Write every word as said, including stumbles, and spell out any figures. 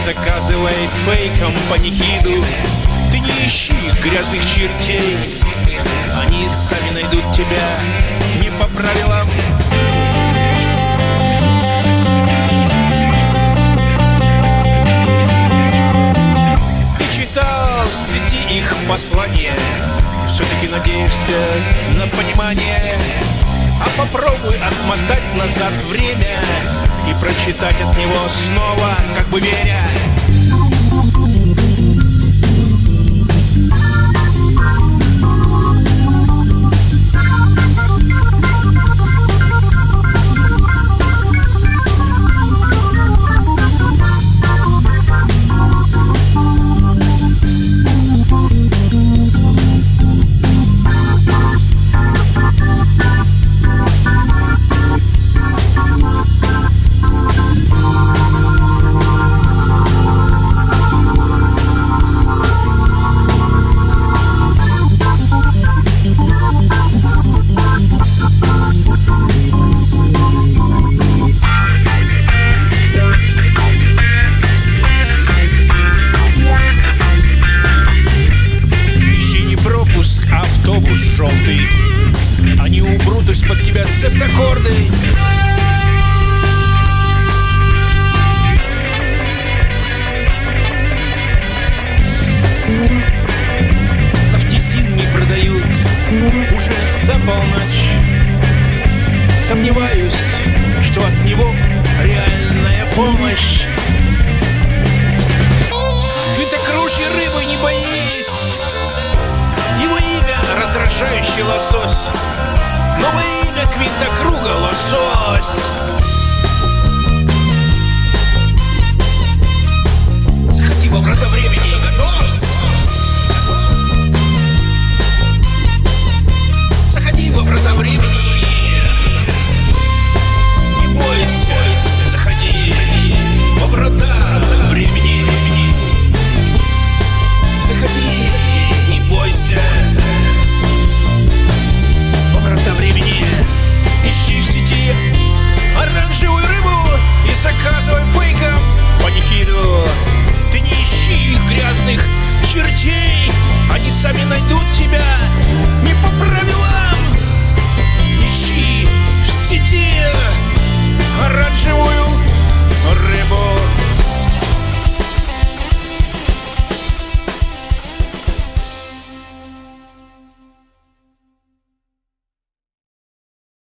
заказывай фейком панихиду. Ты не ищи грязных чертей, они сами найдут тебя не по правилам. Ты читал в сети их послания, все-таки надеешься на понимание. А попробуй отмотать назад время и прочитать от него снова, как бы веря. Автобус желтый, они убрут из-под тебя септаккорды. Нафтизин не продают уже за полночь. Сомневаюсь, что от него реальная помощь. Винтокружье рыбы не боись, его имя раздражающий лосось. Новое имя Квинта Круга — лосось.